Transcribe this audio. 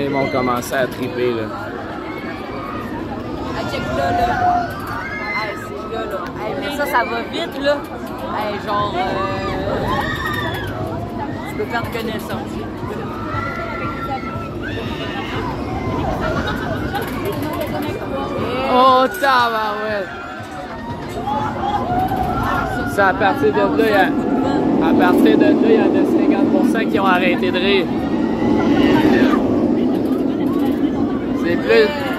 monde vont commencer à triper, là. Ah, check là. Hey, c'est là. Hey, mais ça va vite, là. Hey, genre... Tu peux perdre connaissance. Oh, tabarouette! Ça, à partir de là, il y a 50% qui ont arrêté de rire. C'est plus...